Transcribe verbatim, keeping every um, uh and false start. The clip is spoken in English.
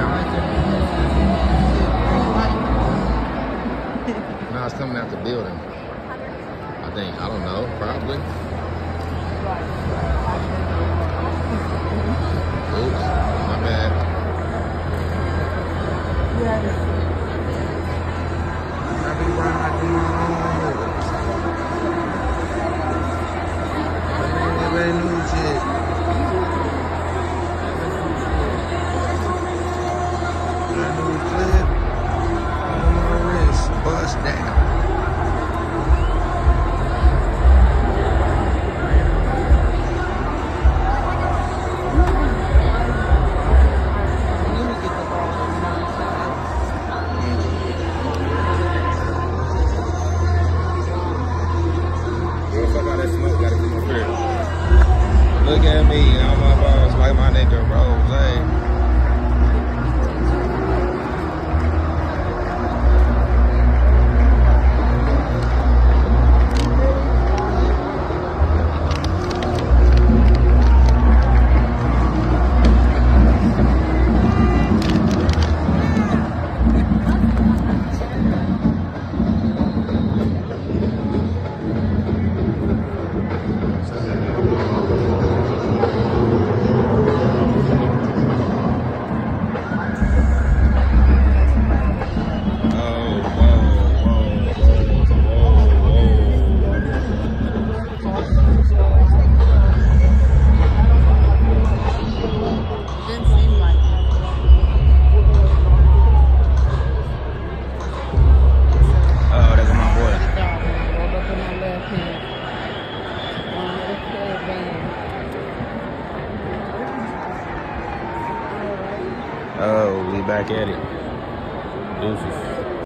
Now it's coming out the building. I think. I don't know. Probably. Oops. My bad. I be riding on. Brand new shit. Brand new clip. On my wrist. Bust down. Look at me, I'm my boss, like my nigga Rose. Oh, we back at it. Deuces.